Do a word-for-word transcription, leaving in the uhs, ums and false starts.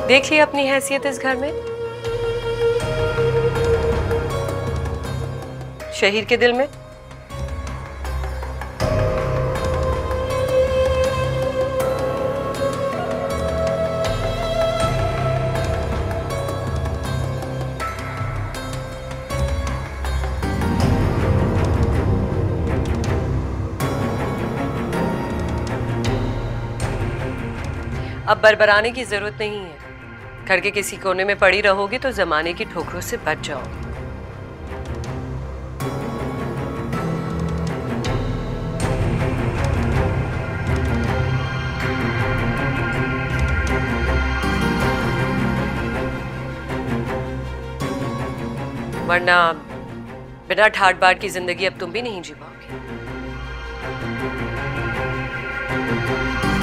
देख लिया अपनी हैसियत इस घर में, शहीर के दिल में। अब बरबराने की जरूरत नहीं है। घर के किसी कोने में पड़ी रहोगी तो जमाने की ठोकरों से बच जाओगी। वरना बिना ठाट बाट की जिंदगी अब तुम भी नहीं जी पाओगे।